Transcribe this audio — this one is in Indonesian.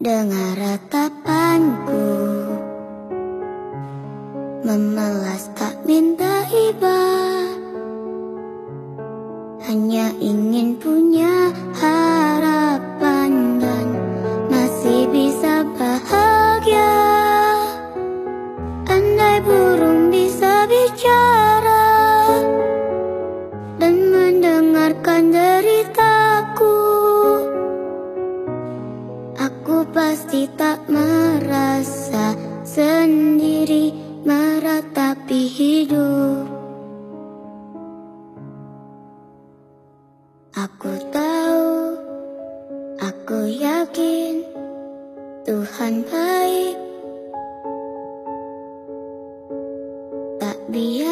Dengar ratapanku, memelas tak minta iba, hanya ingin punya harapan dan masih bisa bahagia. Andai burung bisa bicara dan mendengarkan deritaku, aku pasti tak merasa sendiri meratapi hidup. Aku tahu, aku yakin Tuhan baik, tak biar